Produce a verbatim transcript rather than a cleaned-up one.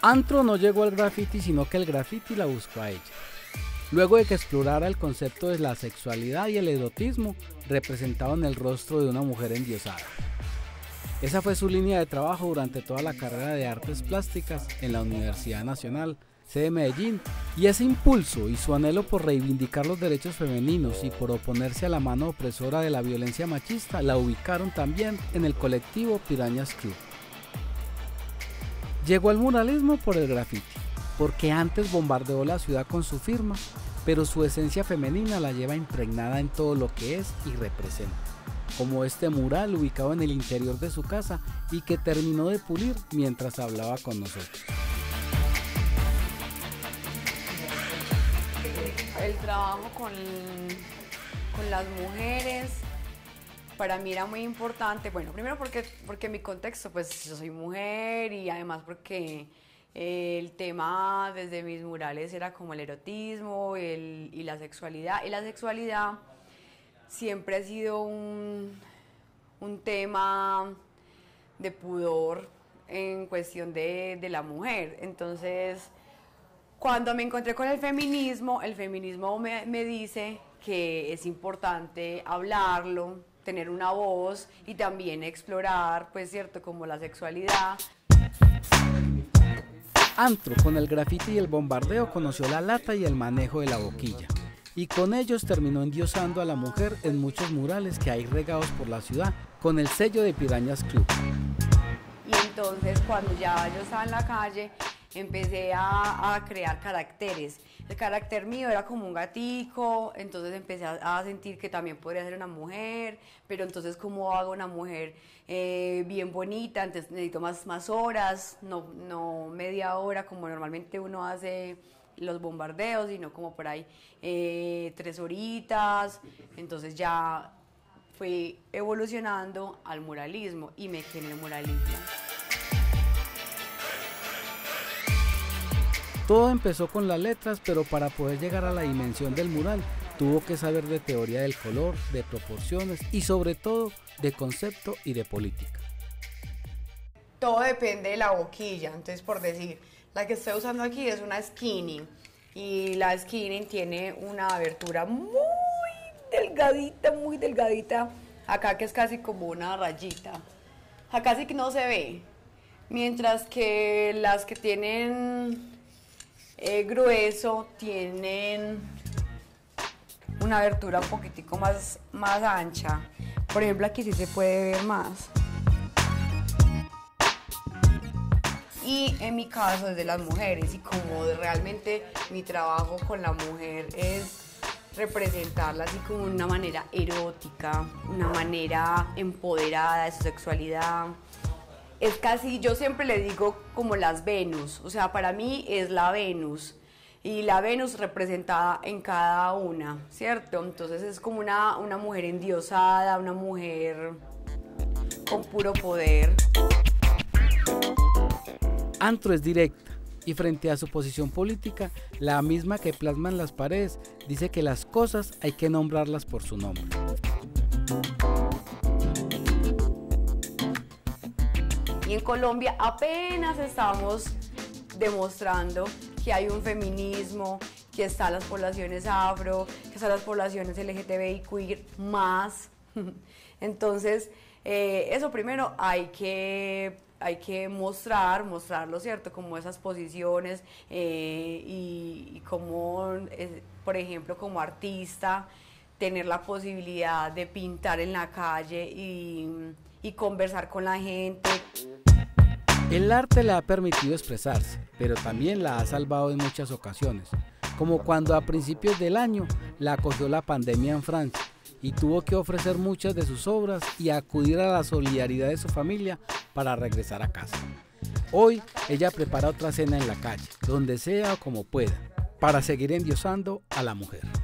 Antro no llegó al graffiti, sino que el graffiti la buscó a ella. Luego de que explorara el concepto de la sexualidad y el erotismo representado en el rostro de una mujer endiosada. Esa fue su línea de trabajo durante toda la carrera de Artes Plásticas en la Universidad Nacional, sede Medellín, y ese impulso y su anhelo por reivindicar los derechos femeninos y por oponerse a la mano opresora de la violencia machista la ubicaron también en el colectivo Pirañas Club. Llegó al muralismo por el graffiti, porque antes bombardeó la ciudad con su firma, pero su esencia femenina la lleva impregnada en todo lo que es y representa, como este mural ubicado en el interior de su casa y que terminó de pulir mientras hablaba con nosotros. El trabajo con, con las mujeres para mí era muy importante, bueno, primero porque, porque mi contexto, pues yo soy mujer y además porque eh, el tema desde mis murales era como el erotismo el, y la sexualidad, y la sexualidad siempre ha sido un, un tema de pudor en cuestión de, de la mujer. Entonces, cuando me encontré con el feminismo, el feminismo me, me dice que es importante hablarlo, tener una voz y también explorar, pues cierto, como la sexualidad. Antro, con el grafiti y el bombardeo, conoció la lata y el manejo de la boquilla, y con ellos terminó endiosando a la mujer en muchos murales que hay regados por la ciudad, con el sello de Pirañas Club. Y entonces, cuando ya yo estaba en la calle, empecé a, a crear caracteres. El carácter mío era como un gatico, entonces empecé a, a sentir que también podría ser una mujer, pero entonces ¿cómo hago una mujer eh, bien bonita? Entonces necesito más, más horas, no, no media hora como normalmente uno hace los bombardeos, sino como por ahí eh, tres horitas. Entonces ya fui evolucionando al muralismo y me quedé en el muralismo. Todo empezó con las letras, pero para poder llegar a la dimensión del mural, tuvo que saber de teoría del color, de proporciones y sobre todo de concepto y de política. Todo depende de la boquilla, entonces por decir, la que estoy usando aquí es una skinny y la skinny tiene una abertura muy delgadita, muy delgadita, acá que es casi como una rayita, acá sí que no se ve, mientras que las que tienen Eh, grueso tienen una abertura un poquitico más, más ancha. Por ejemplo, aquí sí se puede ver más. Y en mi caso es de las mujeres, y como realmente mi trabajo con la mujer es representarla así como de una manera erótica, una manera empoderada de su sexualidad. Es casi, yo siempre le digo como las Venus, o sea, para mí es la Venus, y la Venus representada en cada una, ¿cierto? Entonces es como una, una mujer endiosada, una mujer con puro poder. Antro es directa, y frente a su posición política, la misma que plasma en las paredes, dice que las cosas hay que nombrarlas por su nombre. Y en Colombia apenas estamos demostrando que hay un feminismo, que están las poblaciones afro, que están las poblaciones L G T B I queer más. Entonces, eh, eso primero hay que, hay que mostrar, mostrarlo, ¿cierto? Como esas posiciones eh, y, y como, eh, por ejemplo, como artista, tener la posibilidad de pintar en la calle y, y conversar con la gente. El arte le ha permitido expresarse, pero también la ha salvado en muchas ocasiones, como cuando a principios del año la acogió la pandemia en Francia y tuvo que ofrecer muchas de sus obras y acudir a la solidaridad de su familia para regresar a casa. Hoy ella prepara otra cena en la calle, donde sea o como pueda, para seguir endiosando a la mujer.